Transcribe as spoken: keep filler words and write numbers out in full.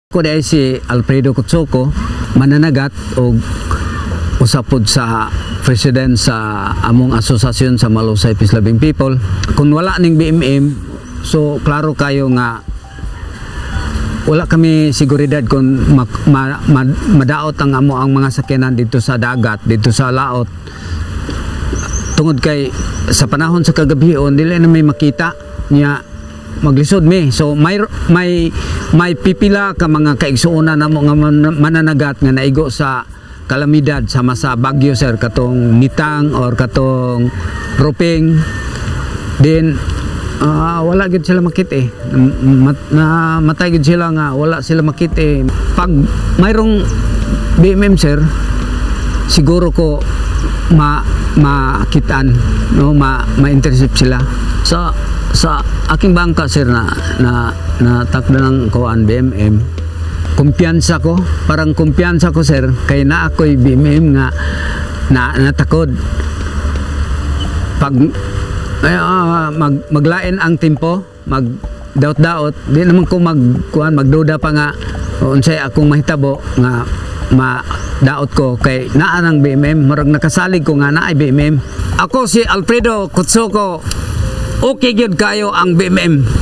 Ko dahil si Alfredo Kutsoko, mananagat o usapod sa president sa among asosasyon sa Malusay Peace-Loving People. Kung wala ning B M M, so klaro kayo nga wala kami seguridad kung ma, ma, ma, madaot ang amo ang mga sakyanan dito sa dagat, dito sa laot. Tungod kay sa panahon sa kagabion, dili na may makita niya maglisod mi. So may may may pipila ka mga kaigsuonan namo nga mananagat nga naigo sa kalamidad sama sa bagyo sir, katong Nitang or katong Roping. Then uh, wala gid sila makita eh. Mat, na matay gid sila nga wala sila makita eh. Pag mayroong B M M sir, siguro ko ma makitaan no, ma ma-intercept sila sa sa aking bangka sir na na natakda ng kuan B M M. Kumpiyansa ko, parang kumpiyansa ko sir kay na ako'y B M M nga na natakod pag ay, uh, mag, maglain ang tempo, mag daot-daot, di naman ko mag kuan magduda pa nga unsay akong mahitabo nga ma-daot ko kay naa ng B M M, murag nakasalig ko nga naay B M M. Ako si Alfredo Kutsoko. Okay gyud kayo ang B M M.